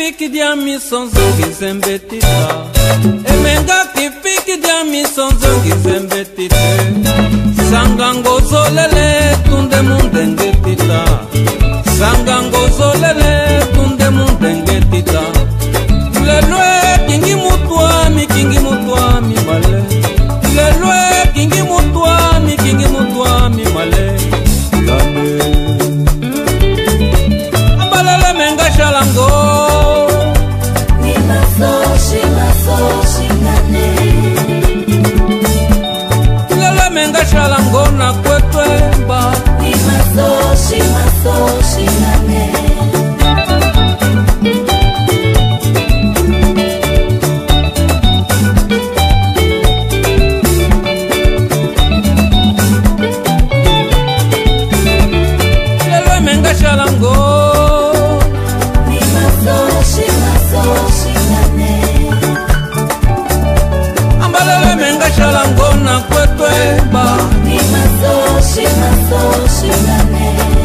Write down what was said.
fiki dia mi sonzongi zembetita. Emenga ki fiki dia mi sonzongi zembetite. Sangango zolele tunde mundengetita. Sangango zolele tunde mundengetita. Lelwe kingi mutuami male. Lelwe kingi mutuami male. Lale ambalele menga shalango. Ni maso shingane. Lele menga shalango na kwetwemba. Ni maso shingane. Shalango ni maso shingane. Ambalele menga shalango na kwetwemba. Ni maso shingane.